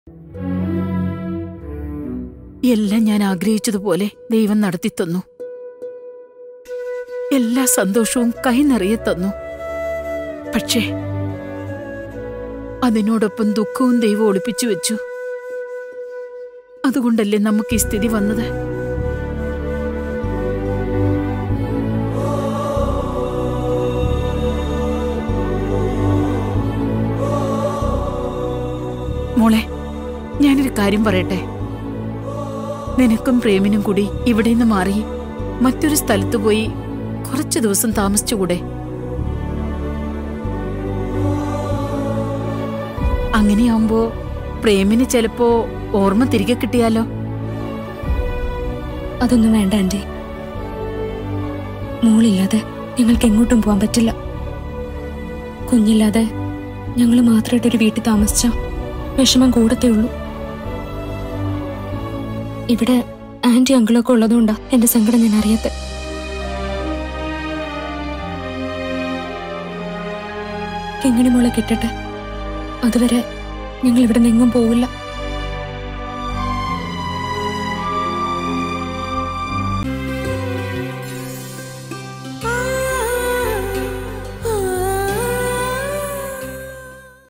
എല്ലാം ഞാൻ ആഗ്രഹിച്ചതുപോലെ ദൈവം നടത്തിത്തന്നു. എല്ലാ സന്തോഷവും കൈ നിറയെ തന്നു. പക്ഷേ അതിനോടൊപ്പം ദുഃഖവും ദൈവം ഒളിപ്പിച്ചു വെച്ചു. അതുകൊണ്ടല്ലേ നമുക്ക് ഈ സ്ഥിതി വന്നത്. മോളെ, ഞാനൊരു കാര്യം പറയട്ടെ. നിനക്കും പ്രേമിനും കൂടി ഇവിടെ നിന്ന് മാറി മറ്റൊരു സ്ഥലത്ത് പോയി കുറച്ചു ദിവസം താമസിച്ചുകൂടെ? അങ്ങനെയാവുമ്പോ പ്രേമിന് ചിലപ്പോ ഓർമ്മ തിരികെ കിട്ടിയാലോ? അതൊന്നും വേണ്ട ആന്റി. മോളില്ലാതെ ഞങ്ങൾക്ക് എങ്ങോട്ടും പോകാൻ പറ്റില്ല. കുഞ്ഞില്ലാതെ ഞങ്ങൾ മാത്രമായിട്ടൊരു വീട്ടിൽ താമസിച്ച വിഷമം കൂടത്തേ ഉള്ളൂ. ഇവിടെ ആന്റി അങ്കിളൊക്കെ ഉള്ളതുകൊണ്ടാ എന്റെ സങ്കടം ഞാൻ അറിയാത്ത. കിങ്ങിണി മോളെ കിട്ടട്ടെ, അതുവരെ ഞങ്ങൾ ഇവിടെ നിന്നും പോവില്ല.